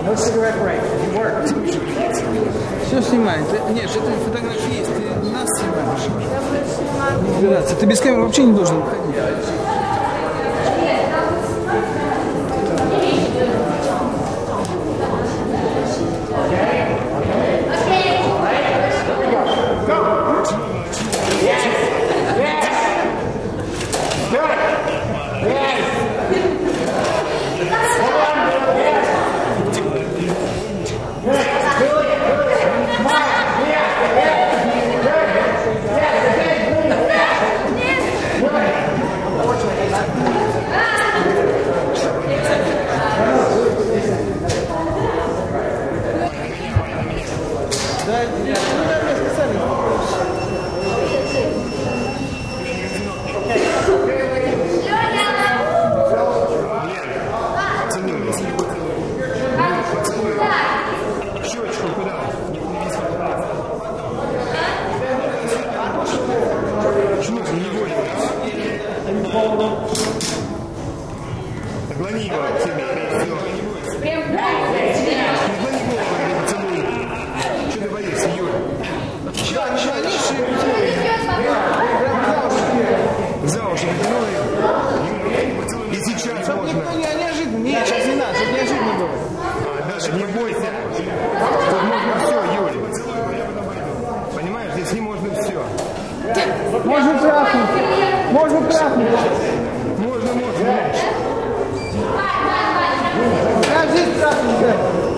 Все снимает. Нет, это фотографии есть, ты нас снимаешь. Ты без камеры вообще не должен выходить. Наклони его к себе. Наклони голову, поцелуй. Чего ты боишься, Юля? За уши потянул ее. И сейчас можно. Неожиданно. Нет, сейчас не надо, чтобы неожиданно было. Даже не бойся. Тут можно все, Юля. Понимаешь, здесь не можно все. Можно трахнуть. Можно трахнуть. Можно. Как здесь трахнуть, да?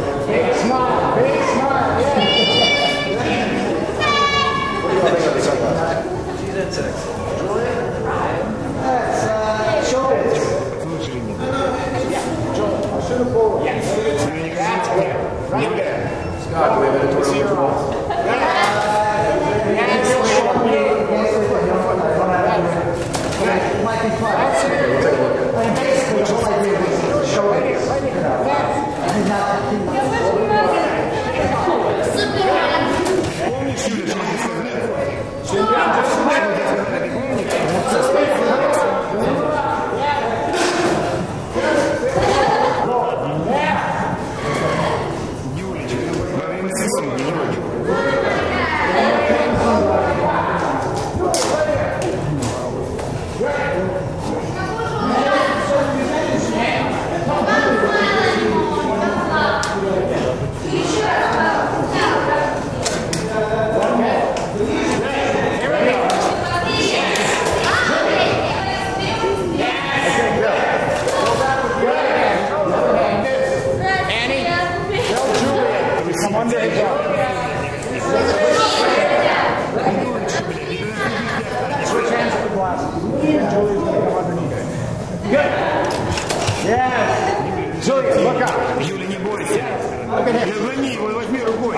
Юля, не бойся. Наклони его, возьми рукой.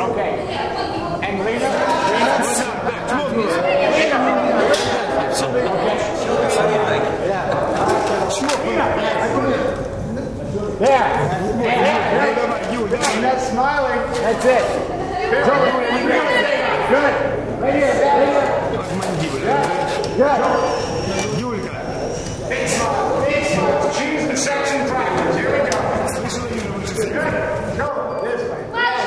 That's smiling. That's it. Good. Right here. Good. Юлька. Big smile. Choose the section practice. Here we go. Good. Go this way.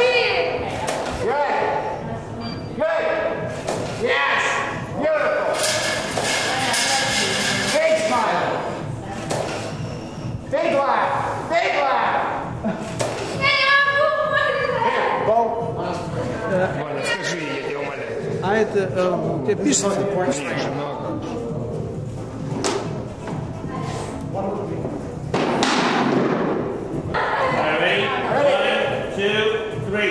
Good. Yes. Beautiful. Big smile. Big laugh. Ваня, скажи, я тебя умоляю. А это тебе пишется? Конечно, но... Ready? 1, 2, 3.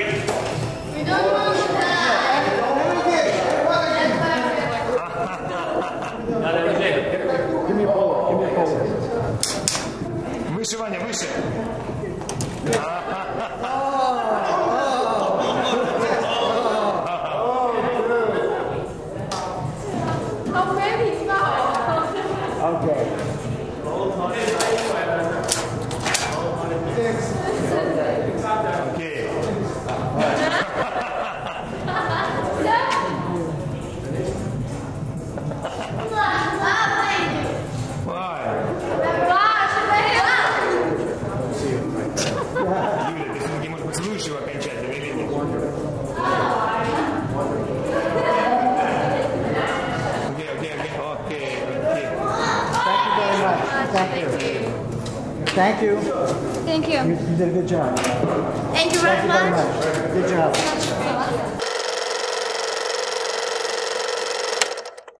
Выше, Ваня, выше. его окончательно или нет? Okay. Thank you very much. Thank you. Thank you. Thank you. You did a good job. Thank you very much. Good job.